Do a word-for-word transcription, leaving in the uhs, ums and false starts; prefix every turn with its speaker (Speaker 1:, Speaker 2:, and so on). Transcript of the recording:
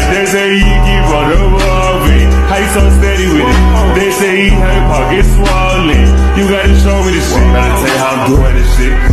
Speaker 1: They say he keep on evolving. How you so steady with it? They say he had pockets swollen. You gotta show me this shit. Gotta tell you how I'm doing this shit.